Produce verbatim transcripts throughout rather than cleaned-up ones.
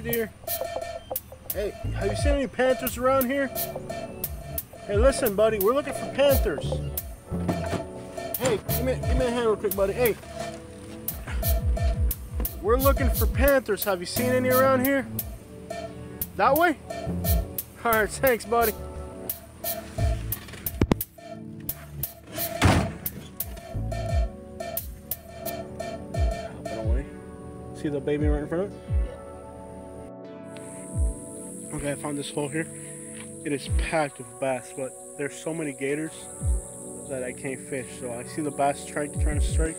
deer. Hey, have you seen any panthers around here? Hey, listen, buddy, we're looking for panthers. Hey, give me, give me a hand real quick, buddy. Hey, we're looking for panthers. Have you seen any around here? That way? All right, thanks, buddy. See the baby right in front of it? Okay, I found this hole here. It is packed with bass, but there's so many gators that I can't fish. So I see the bass strike trying to strike.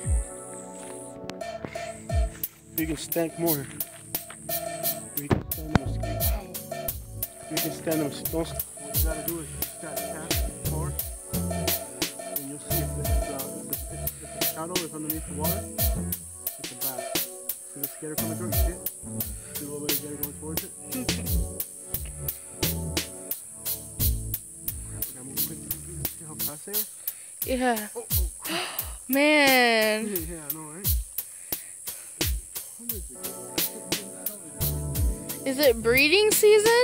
You can stand more. You can stand the mosquito. You can stand the mosquito. What you gotta do is you just gotta cast forward, and you'll see if the, uh, if, the, if, if the shadow is underneath the water. It's a bass. See this gator coming through? You see it? See a little bit of gator going towards it? Okay. We gotta move quick. See how fast they are? Yeah. Oh, oh. Man. Yeah, yeah, I know, right? Is it breeding season?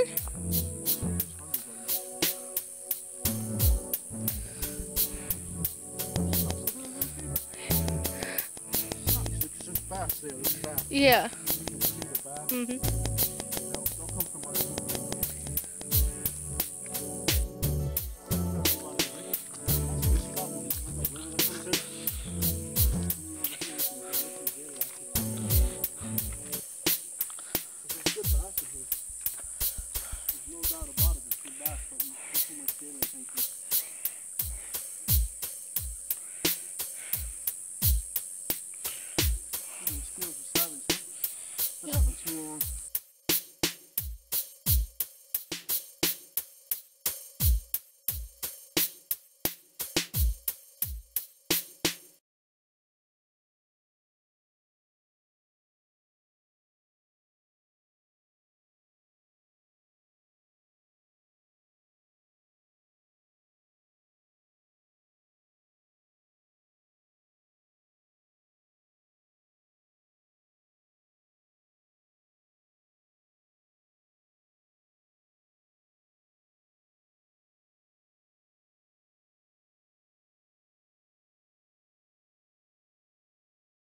Yeah. Mm-hmm. Skills